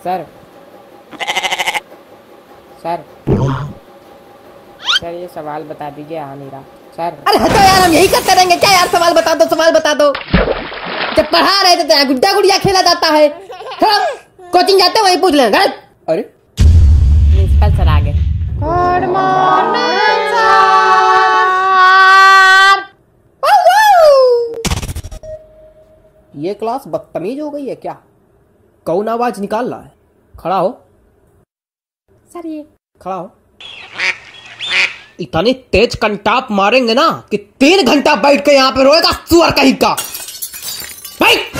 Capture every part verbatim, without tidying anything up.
Sir sir sir ये सवाल बता दीजिए। हाँ मेरा सर। अरे हटो यार, हम यही करते रहेंगे क्या यार? सवाल बता दो, सवाल बता दो। जब पढ़ा रहे थे तो गुड्डा गुड़िया खेला जाता है। कोचिंग जाते वही पूछ लेंगे। अरे प्रिंसिपल सर आ गए। Good morning sir. ये क्लास बदतमीज हो गई है क्या? कौन आवाज निकाल रहा है? खड़ा हो सर। ये खड़ा हो। इतने तेज कंटाप मारेंगे ना कि तीन घंटा बैठ के यहाँ पे रोएगा सुअर कहीं का। बैठ।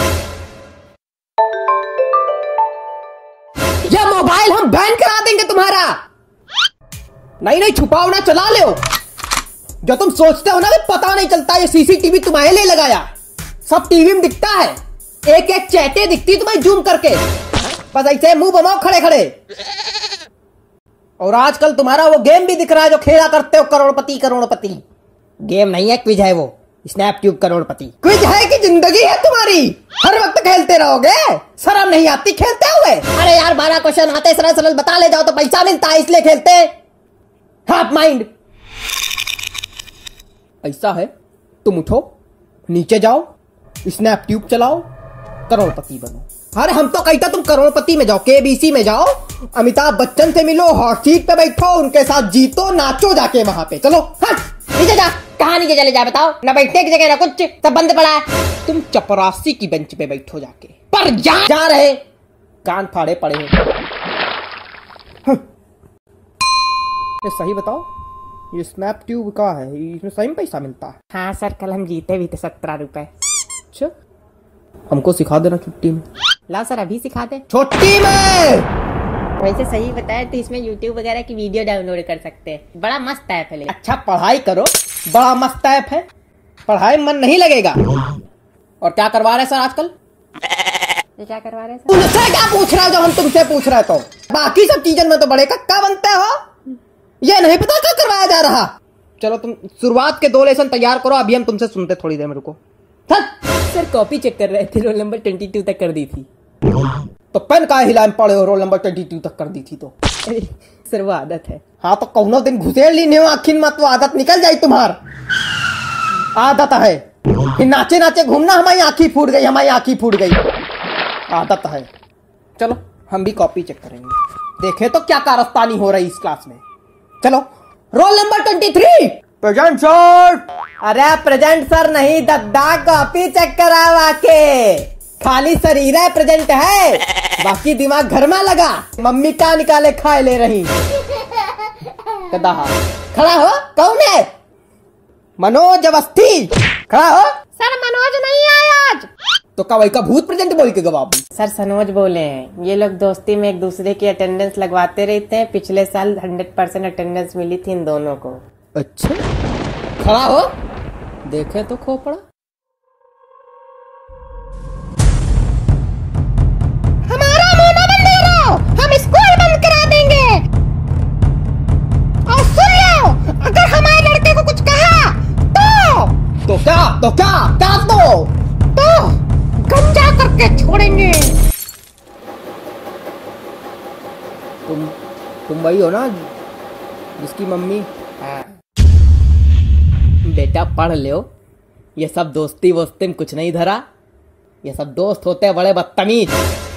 ये मोबाइल हम बैन करा देंगे तुम्हारा। नहीं नहीं छुपाओ ना, चला ले। जो तुम सोचते हो ना कि पता नहीं चलता, ये सीसीटीवी तुम्हारे लिए लगाया। सब टीवी में दिखता है, एक एक चैटे दिखती तुम्हें जूम करके। बस ऐसे मुंह बनाओ खड़े खड़े। और आजकल तुम्हारा वो गेम भी दिख रहा है जो खेला करते हो, करोड़पति करोड़पति। गेम नहीं है, क्विज है वो, स्नैप ट्यूब करोड़पति। क्विज है कि जिंदगी है तुम्हारी? हर वक्त खेलते रहोगे? शर्म नहीं आती खेलते हुए? अरे यार बारह क्वेश्चन आते सरल सरल बता ले जाओ तो पैसा मिलता है, इसलिए खेलते। Half mind. ऐसा है, तुम उठो, नीचे जाओ, स्नैप ट्यूब चलाओ, करोड़पति बनो। अरे हम तो कहता तुम करोड़पति में जाओ, केबीसी में जाओ, अमिताभ बच्चन से मिलो, हॉट सीट पे बैठो, उनके साथ जीतो, नाचो जाके वहां पे। चलो हट, नीचे जा। कहाँ नीचे चले जा बताओ? ना बैठने की जगह ना कुछ, सब बंद पड़ा है। तुम चपरासी की बेंच पे बैठो जाके। पर जा, जा रहे कान फाड़े पड़े हैं। ये सही बताओ, ये स्नैप ट्यूब का है, इसमें सही में पैसा मिलता है? हाँ सर, कल हम जीते भी थे सत्रह रुपए। अच्छा, हमको सिखा देना छुट्टी में। ला सर, अभी सिखा दे। छुट्टी में वैसे सही बताया तो इसमें यूट्यूब वगैरह की वीडियो डाउनलोड कर सकते हैं। बड़ा मस्त ऐप है। अच्छा पढ़ाई करो, बड़ा मस्त ऐप है, पढ़ाई मन नहीं लगेगा। और क्या करवा रहे सर आजकल? ये क्या करवा रहे सर? तुमसे क्या पूछ रहा है जो हम तुमसे पूछ रहे तो? बाकी सब चीजों में तो बड़े कक्का बनते हो, ये नहीं पता क्या करवाया जा रहा। चलो तुम शुरुआत के दो लेसन तैयार करो, अभी हम तुमसे सुनते थोड़ी देर। मेरे को सर कॉपी चेक कर रहे थे, रोल नंबर ट्वेंटी टू तक कर दी थी। तो पेन का हिला पड़े हो? रोल नंबर ट्वेंटी टू तक कर दी थी तो? सर वो आदत है। हाँ तो कौनो दिन घुसेड़ ली नहीं हो आखिर मत, वो आदत निकल जाए तुम्हार। आदत है कि नाचे नाचे घूमना, हमारी आंखी फूट गई, हमारी आंखी फूट गई, आदत है। चलो हम भी कॉपी चेक करेंगे, देखे तो क्या कारस्तानी हो रही इस क्लास में। चलो roll number twenty three. Present sir. अरे प्रेजेंट सर नहीं दद्दा, कॉपी चेक करावा के। खाली शरीर है प्रेजेंट है, बाकी दिमाग घर में लगा। मम्मी का निकाले खाए ले रही। कदा खड़ा हो, कौन है? मनोज अवस्थी। खड़ा हो। सर मनोज नहीं आया आज। तो का वही का भूत प्रेजेंट बोल के गवाब? सर सनोज बोले हैं। ये लोग दोस्ती में एक दूसरे की अटेंडेंस लगवाते रहते हैं। पिछले साल हंड्रेड परसेंट अटेंडेंस मिली थी इन दोनों को। अच्छा खड़ा हो, देखे तो खोपड़ा। हमारा मुंह न बंद करो, हम स्कूल बंद करा देंगे। और सुन लो, अगर हमारे लड़के को कुछ कहा तो तो क्या तो क्या क्या तो तो गंजा करके छोड़ेंगे। तुम तुम वही हो ना जिसकी मम्मी? हाँ। बेटा पढ़ लो, ये सब दोस्ती वोस्ती में कुछ नहीं धरा। ये सब दोस्त होते हैं बड़े बदतमीज।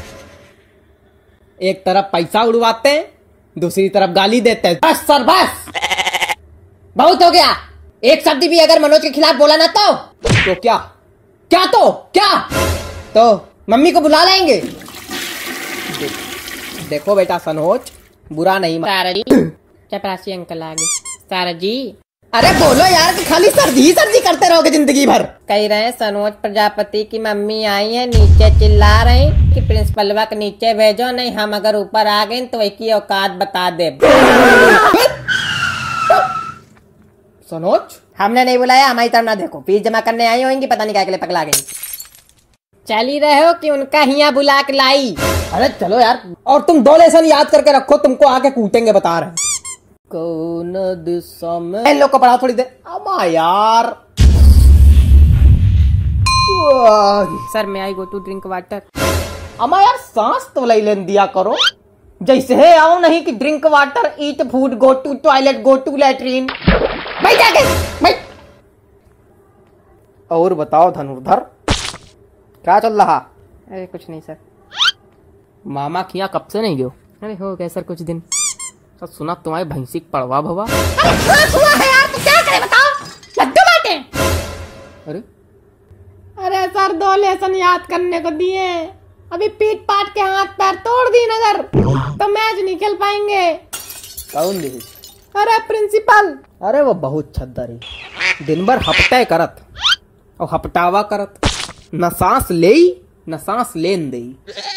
एक तरफ पैसा उड़वाते हैं, दूसरी तरफ गाली देते हैं। बस सर बस, बहुत हो गया। एक शब्द भी अगर मनोज के खिलाफ बोला ना तो तो क्या क्या तो क्या तो मम्मी को बुला लेंगे। दे, देखो बेटा सनोज, बुरा नहीं। सारा जी चपरासी अंकल आ गए। सारा जी। अरे बोलो यार कि खाली सर्दी सर्दी करते रहोगे जिंदगी भर। कह रहे हैं सनोज प्रजापति की मम्मी आई है, नीचे चिल्ला रही कि प्रिंसिपलवा के नीचे भेजो, नहीं हम अगर ऊपर आ गए तो एक औकात बता दे। सनोज हमने नहीं बुलाया, हमारी तरफ ना देखो। फीस जमा करने आई होंगी, पता नहीं क्या के लिए पगला गई। चल ही रहे हो कि उनका हिया बुला के लाई। अरे चलो यार, और तुम दो लेसन याद करके रखो, तुमको आके कूटेंगे बता रहे। कौन दिशा में? इन लोग को पढ़ाओ थोड़ी देर। अमा यार। सर मैं I go to drink water. अमा यार सांस तो ले लेन दिया करो, जैसे है आओ नहीं कि drink water, eat food, go to toilet, go to latrine. भाई जाके भाई। और बताओ धनुर्धर, क्या चल रहा? अरे कुछ नहीं सर। मामा किया कब से नहीं गयो? अरे हो गए सर कुछ दिन। तो सुना तुम्हारे भैंसी पड़वा भवा। अरे खास हुआ है यार, तो क्या करे बताओ, लड्डू बांटे। अरे अरे सर दो लेसन याद करने को दिए, अभी पीट पाट के हाथ पैर तोड़ दी नगर तो मैच नहीं खेल पाएंगे। कौन दी? अरे प्रिंसिपल। अरे वो बहुत छद्दरी, दिन भर हपटे करत और हपटावा करत, न सांस ले न सांस लेन दे।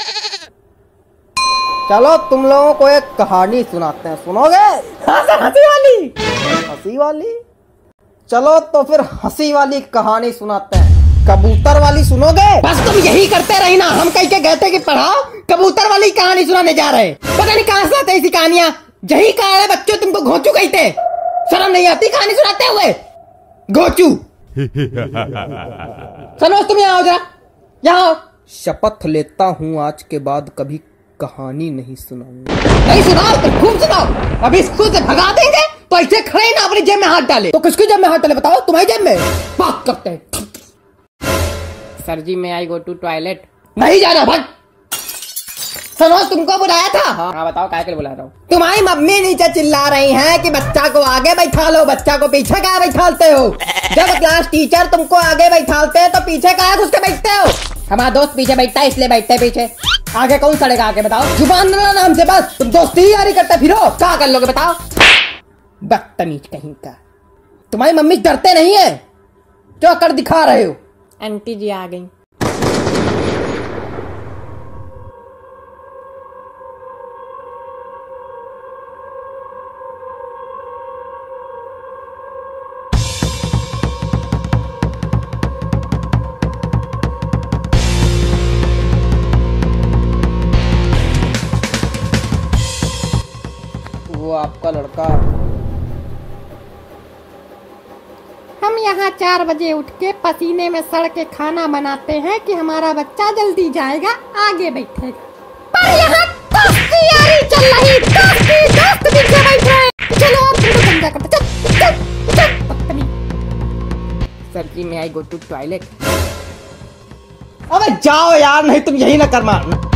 चलो तुम लोगों को एक कहानी सुनाते हैं, सुनोगे? हाँ सर, हंसी वाली। हंसी वाली? चलो तो फिर हंसी वाली कहानी सुनाते हैं। कबूतर वाली सुनोगे? बस तुम यही करते रही ना, हम कह के गए थे कि पढ़ाओ, कबूतर वाली कहानी सुनाने जा रहे। पता नहीं कहां से आते ऐसी कहानियां, यही कहा है बच्चों तुमको घोंचू कहते, शर्म नहीं आती कहानी सुनाते हुए? घोंचू। सनोज तुम यहाँ आओ जरा, यहाँ आओ। शपथ लेता हूँ आज के बाद कभी कहानी नहीं सुनाऊंगा। नहीं सुनाओ तो खूब सुनाओ, अभी स्कूल से भगा देंगे तो ऐसे खड़े ही ना अपनी जेब में हाथ डाले। तो किसकी जेब में हाथ डाले बताओ? तुम्हारी जेब में? बात करते हैं। सर जी मैं आई गो टू टॉयलेट। नहीं जाना भाग। सनोज तुमको बुलाया था? हाँ बताओ काय के लिए बुला रहा हूँ? तुम्हारी मम्मी नीचे चिल्ला रही है कि बच्चा को आगे बैठा लो, बच्चा को पीछे कहाँ बैठालते हो? जब क्लास टीचर तुमको आगे बैठालते हैं तो पीछे कहाँ घुस के बैठते हो? हमारा दोस्त पीछे बैठता है इसलिए बैठते हैं पीछे। आगे कौन सड़ेगा आगे बताओ? जुबान ना नाम से बस, तुम दोस्ती ही यारी करते फिरो, क्या कर लोगे बताओ? बदतमीज कहीं का। तुम्हारी मम्मी डरते नहीं है, जो कर दिखा रहे हो? आंटी जी आ गई। वो आपका लड़का। हम यहाँ चार बजे उठ के पसीने में सड़ के खाना बनाते हैं कि हमारा बच्चा जल्दी जाएगा, आगे बैठेगा। पर यहाँ दोस्ती यारी चल रही, दोस्ती दोस्त पीछे बैठे। चलो अब तुम समझा करते, चल चल चल बदतमीज। सर जी मैं आई गो टू टॉयलेट। अबे जाओ यार, नहीं तुम यही ना कर मारना।